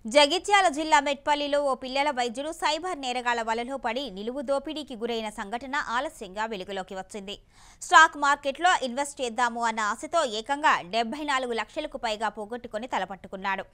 జగిత్యాల జిల్లా మెట్పల్లిలో ఓ పిల్లల వైద్యుడు సైబర్ నేరగాళ్ల వలలో పడి నిలువు దోపిడీకి గురైన సంఘటన ఆలస్యంగా వెలుగులోకి వచ్చింది. స్టాక్ మార్కెట్లో ఇన్వెస్ట్ చేద్దాము అన్న ఆశతో ఏకంగా 74 లక్షలకు పైగా పోగొట్టుకుని తలపట్టుకున్నాడు.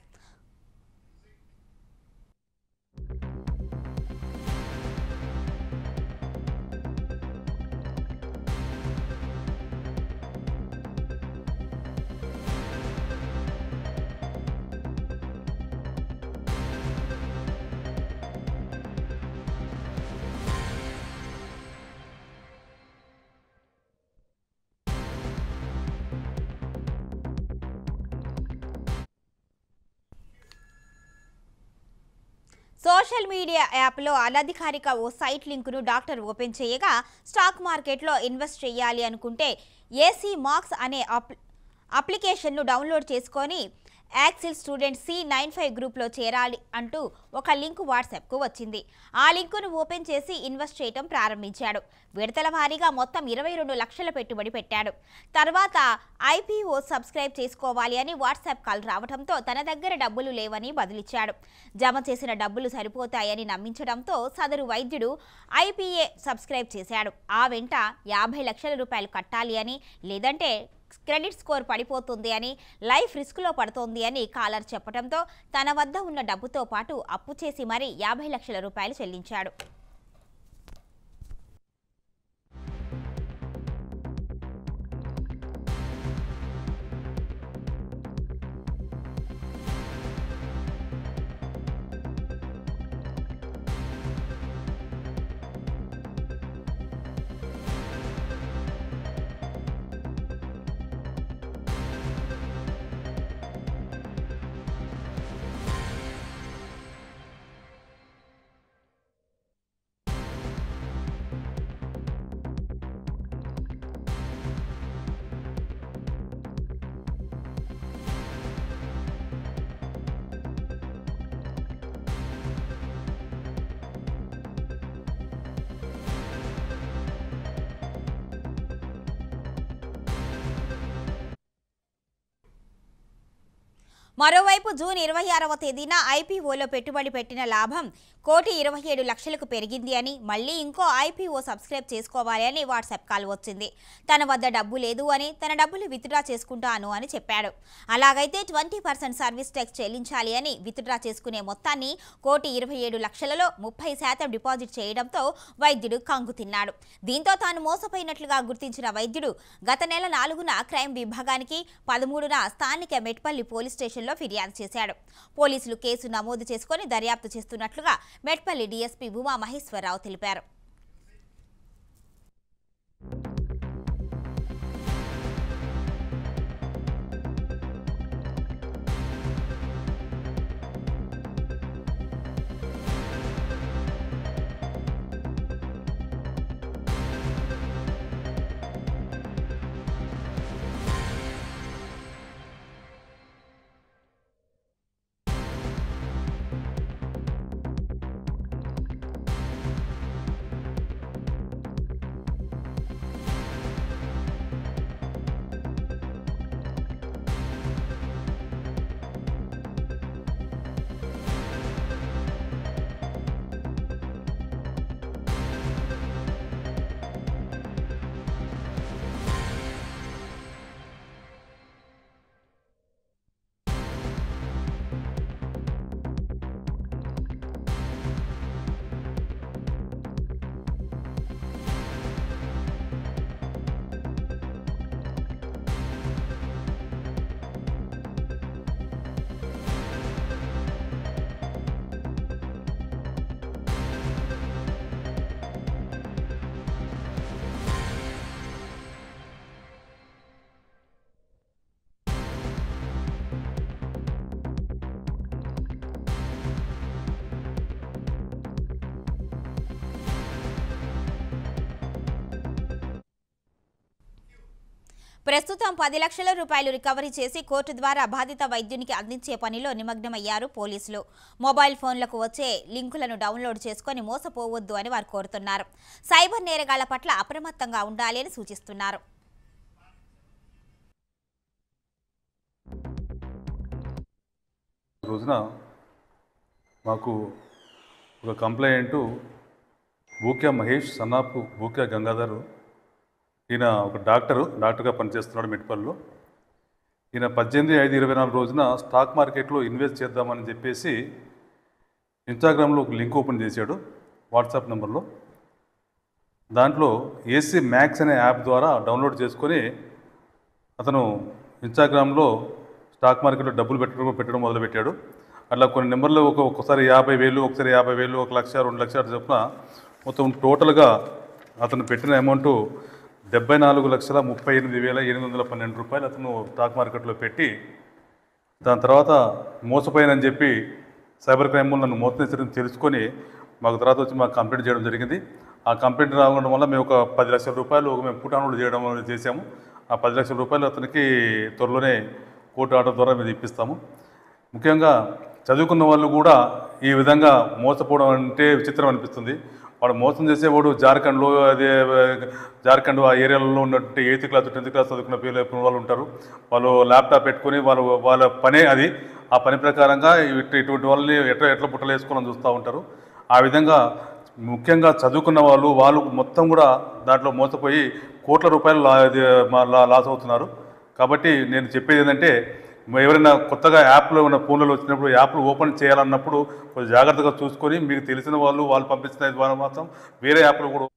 సోషల్ మీడియా యాప్లో అనధికారిక ఓ సైట్ లింకును డాక్టర్ ఓపెన్ చేయగా స్టాక్ మార్కెట్లో ఇన్వెస్ట్ చేయాలి అనుకుంటే ఏసీ మార్క్స్ అనే అప్లికేషన్ను డౌన్లోడ్ చేసుకొని యాక్సిల్ స్టూడెంట్ C95 గ్రూప్లో చేరాలి అంటూ ఒక లింకు వాట్సాప్కు వచ్చింది. ఆ లింకును ఓపెన్ చేసి ఇన్వెస్ట్ చేయడం ప్రారంభించాడు. విడతల వారీగా మొత్తం 22 లక్షల పెట్టుబడి పెట్టాడు. తర్వాత IPO సబ్స్క్రైబ్ చేసుకోవాలి అని వాట్సాప్ కాల్ రావడంతో తన దగ్గర డబ్బులు లేవని బదులిచ్చాడు. జమ చేసిన డబ్బులు సరిపోతాయని నమ్మించడంతో సదరు వైద్యుడు IPA సబ్స్క్రైబ్ చేశాడు. ఆ వెంట 50 లక్షల రూపాయలు కట్టాలి అని, లేదంటే క్రెడిట్ స్కోర్ పడిపోతుంది అని, లైఫ్ రిస్క్లో పడుతోంది అని కాలర్ చెప్పడంతో తన వద్ద ఉన్న డబ్బుతో పాటు అప్పు చేసి మరీ 50 లక్షల రూపాయలు చెల్లించాడు. మరోవైపు జూన్ 26వ తేదీన IPOలో పెట్టుబడి పెట్టిన లాభం 1,27 లక్షలకు పెరిగింది అని, మళ్లీ ఇంకో IPO సబ్స్క్రైబ్ చేసుకోవాలి అని వాట్సాప్ కాల్ వచ్చింది. తన వద్ద డబ్బు లేదు అని, తన డబ్బులు విత్డ్రా చేసుకుంటాను అని చెప్పాడు. అలాగైతే 20% సర్వీస్ ట్యాక్స్ చెల్లించాలి అని, విత్డ్రా చేసుకునే మొత్తాన్ని 1,27 లక్షలలో 30% డిపాజిట్ చేయడంతో వైద్యుడు కంగు తిన్నాడు. దీంతో తాను మోసపోయినట్లుగా గుర్తించిన వైద్యుడు గత నెల 4న క్రైమ్ విభాగానికి, 13న స్థానిక మెట్పల్లి పోలీస్ స్టేషన్లో ఫిర్యాదు చేశాడు. పోలీసులు కేసు నమోదు చేసుకుని దర్యాప్తు చేస్తున్నట్లుగా మెట్పల్లి DSP ఉమా మహేశ్వరరావు తెలిపారు. ప్రస్తుతం 10 లక్షల రూపాయలు రికవరీ చేసి కోర్టు ద్వారా బాధిత వైద్యునికి అందించే పనిలో నిమగ్నమయ్యారు పోలీసులు. మొబైల్ ఫోన్లకు వచ్చే లింకులను డౌన్లోడ్ చేసుకొని మోసపోవద్దు అని వారు కోరుతున్నారు. సైబర్ నేరగాళ్ల పట్ల అప్రమత్తంగా ఉండాలి అని సూచిస్తున్నారు. రోజున మాకు ఒక కంప్లైంట్ బూక్యా మహేష్ సన్నాపు బూక్యా గంగాధర్. ఈయన ఒక డాక్టర్గా పనిచేస్తున్నాడు మెట్పల్లిలో. ఈయన 18/5/24 రోజున స్టాక్ మార్కెట్లో ఇన్వెస్ట్ చేద్దామని చెప్పేసి ఇన్స్టాగ్రామ్లో ఒక లింక్ ఓపెన్ చేశాడు వాట్సాప్ నెంబర్లో. దాంట్లో ఏసీ మ్యాక్స్ అనే యాప్ ద్వారా డౌన్లోడ్ చేసుకొని అతను ఇన్స్టాగ్రామ్లో స్టాక్ మార్కెట్లో డబ్బులు పెట్టడం మొదలుపెట్టాడు. అట్లా కొన్ని నెంబర్లు ఒక్కొక్కసారి 50,000, ఒకసారి 50,000, 1,00,000, 2,00,000 చొప్పున మొత్తం టోటల్గా అతను పెట్టిన అమౌంట్ 74,38,812 రూపాయలు అతను స్టాక్ మార్కెట్లో పెట్టి, దాని తర్వాత మోసపోయానని చెప్పి సైబర్ క్రైమ్ నన్ను మోసం తెలుసుకొని మాకు తర్వాత వచ్చి మాకు కంప్లైంట్ చేయడం జరిగింది. ఆ కంప్లైంట్ రావడం వల్ల మేము ఒక 10 లక్షల రూపాయలు మేము పుట్ డౌన్లోడ్ చేయడం చేశాము. ఆ 10 లక్షల రూపాయలు అతనికి త్వరలోనే కోర్టు ఆర్డర్ ద్వారా మేము ఇప్పిస్తాము. ముఖ్యంగా చదువుకున్న వాళ్ళు కూడా ఈ విధంగా మోసపోవడం అంటే విచిత్రం అనిపిస్తుంది. వాడు మోసం చేసేవాడు జార్ఖండ్ ఆ ఏరియాలలో ఉన్నట్టు 8th క్లాస్ 10th క్లాస్ చదువుకున్న పిల్లలు వాళ్ళు ఉంటారు. వాళ్ళు ల్యాప్టాప్ పెట్టుకొని వాళ్ళ పనే అది. ఆ పని ప్రకారంగా ఇటువంటి వాళ్ళని ఎట్లా పుట్టలు వేసుకోవాలని చూస్తూ ఉంటారు. ఆ విధంగా ముఖ్యంగా చదువుకున్న వాళ్ళు మొత్తం కూడా దాంట్లో మోసపోయి కోట్ల రూపాయలు లాస్ అవుతున్నారు. కాబట్టి నేను చెప్పేది ఏంటంటే, ఎవరైనా కొత్తగా యాప్లో ఉన్న ఫోన్లలో వచ్చినప్పుడు యాప్లు ఓపెన్ చేయాలన్నప్పుడు కొంచెం జాగ్రత్తగా చూసుకొని, మీకు తెలిసిన వాళ్ళు పంపించిన ద్వారా మాత్రం వేరే యాప్లు కూడా